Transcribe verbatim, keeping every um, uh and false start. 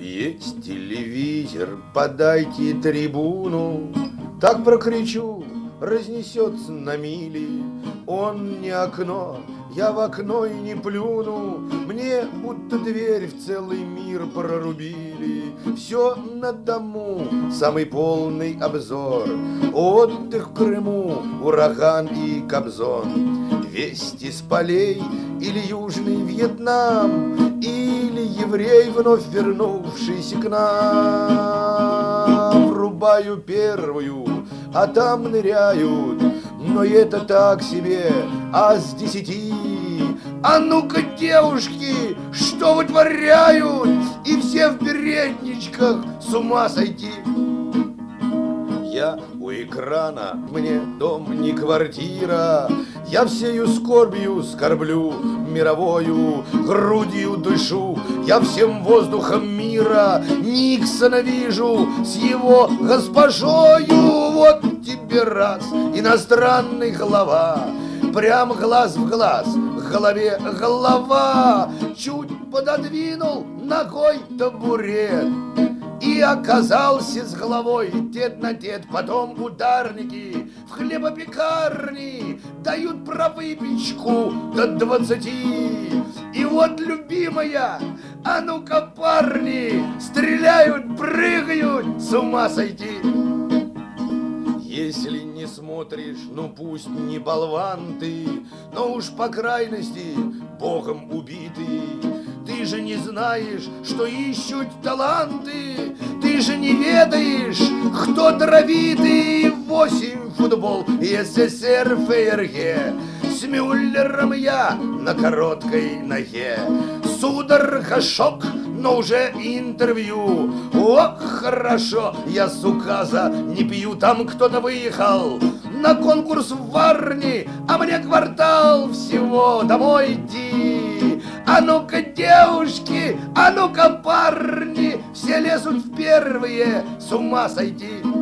Есть телевизор, подайте трибуну, так прокричу, разнесется на мили. Он не окно, я в окно и не плюну, мне будто дверь в целый мир прорубили. Все на дому, самый полный обзор, отдых в Крыму, ураган и Кобзон. Вести с полей или Южный Вьетнам, или еврей, вновь вернувшийся к нам. Врубаю первую, а там ныряют, но это так себе, а с десяти. А ну-ка, девушки, что вытворяют? И все в передничках, с ума сойти. Я у экрана, мне дом не квартира, я всею скорбью скорблю мировою, грудью дышу, я всем воздухом мира Никсона вижу с его госпожою. Вот тебе раз, иностранный глава, прям глаз в глаз, в голове голова. Чуть пододвинул ногой табурет и оказался с головой тет на тет. Потом ударники в хлебопекарни дают про выпечку до двадцати. И вот, любимая, а ну-ка, парни, стреляют, прыгают, с ума сойти. Если не смотришь, ну пусть не болван ты, но уж по крайности богом убитый. Ты же не знаешь, что ищут таланты, ты же не ведаешь, кто даровитый. Восемь футбол, СССР, ФРГ, с Мюллером я на короткой ноге. Судорога, шок, но уже интервью. О, хорошо, я с указа не пью. Там кто-то выехал на конкурс в Варни, а мне квартал всего домой идти. А ну-ка, девушки, а ну-ка, парни, все лезут в первые, с ума сойти.